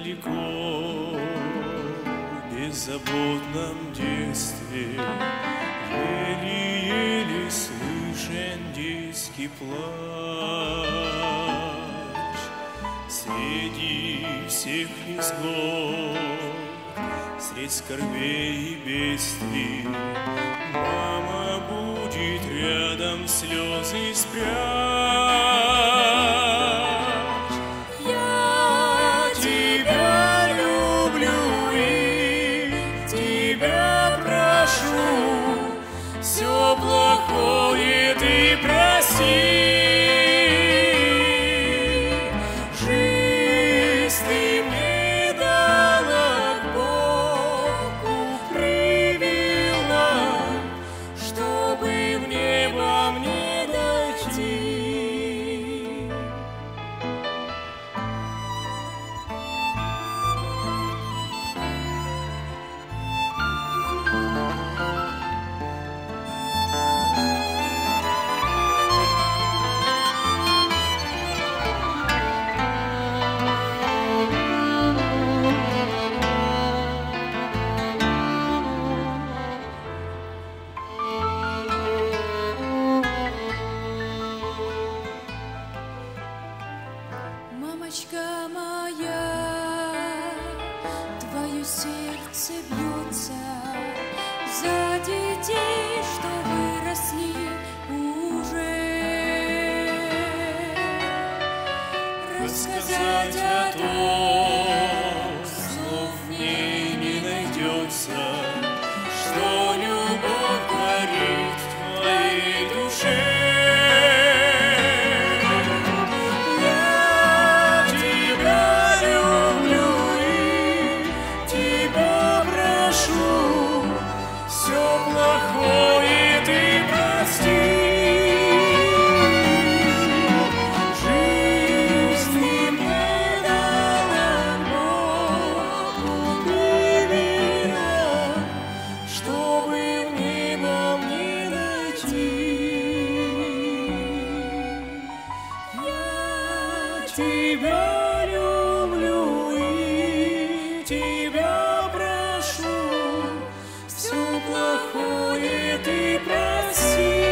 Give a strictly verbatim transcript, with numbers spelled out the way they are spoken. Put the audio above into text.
далеко, в беззаботном детстве еле-еле слышен детский плач. Среди всех невзгод, средь скорбей и бедствий мама будет рядом слезы спрячь. Я тебя люблю и тебя прошу, все плохое ты прости. Жизнь ты мне дала, к Богу привела, чтобы в небо мне дойти. Мамочка моя, твое сердце бьется за детей, что выросли уже. Рассказать о том слов мне не найдется, что любовь горит в твоей душе. Все плохое ты прости. Жизнь ты мне дала, Богу привела, чтобы в небо мне дойти. Я тебя люблю и тебя прошу, все плохое ты прости.